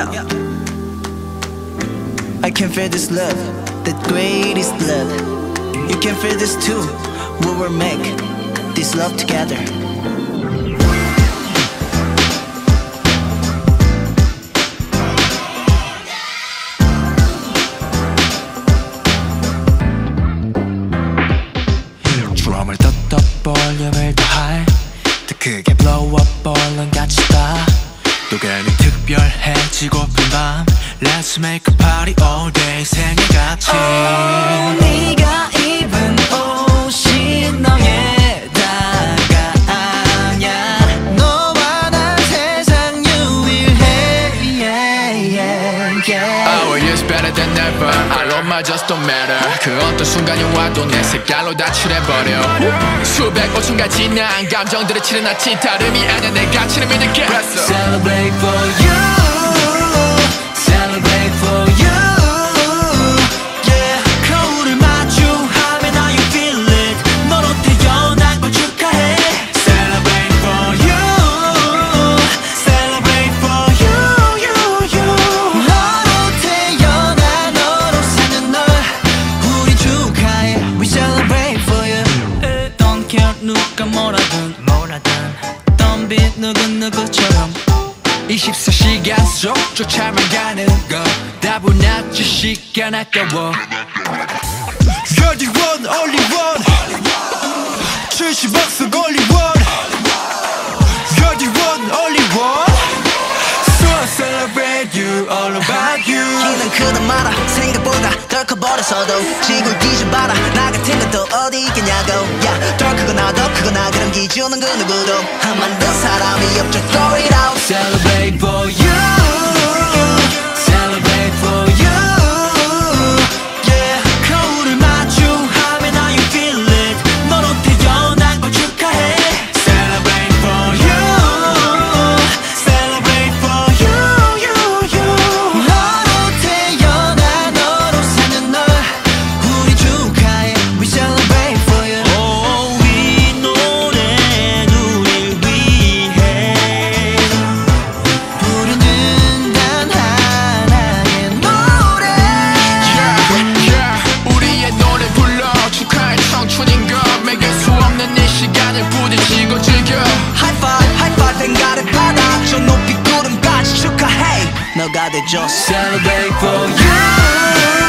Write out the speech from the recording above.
Yeah. I can feel this love, the greatest love. You can feel this too. We will make this love together. 드럼을 더 볼륨을 더할 더 크게 blow up 얼른같이 또 괜히 특별해지고픈 밤 Let's make a party all day 생일같이 네가 입은 옷이 너에다가 아냐 너와 난 세상 유일해 Our years better than ever 알로마 just don't matter 그 어떤 순간이 와도 내 색깔로 다 칠해버려 수백 5천 가지 난 감정들을 칠해 놨지 다름이 아냐 내 가치를 믿을게 Celebrate for you Celebrate for you Yeah 거울을 마주하면 how you feel it 너로 태어난 걸 축하해 Celebrate for you Celebrate for you 너로 태어나 너로 사는 널 우리 축하해 We celebrate for you Don't care 누가 뭐라든 덤빛 누구처럼 24시간 속 쫓아만 가는 거 다분하지 시간 아까워 You're the one, only one 70억 속 only one You're the one, only one So I celebrate you, all about you 키는 크다 말아 생각보다 덜 커버려서도 지구를 뒤져봐라 나 같은 것도 어디 있겠냐고 yeah, 덜 크거나 더 크거나 그런 기준은 그 누구도 한 만든 사람이 없죠 Throw it out Celebrate for you Celebrate for you Yeah 거울을 마주하면 how you feel it 너로 태어난 걸 축하해 Celebrate for you Celebrate for you 너로 태어나 너로 사는 널 우리 축하해 We celebrate for you Oh 이 노래는 우릴 위해 부르는 단 하나의 노래 우리의 노래 불러 축하해 청춘인 것 매길 수 없는 이 시간을 부딪히고 즐겨 High five, high five 행가를 받아 저 높이 구름까지 축하해 너가 돼줘 Celebrate for you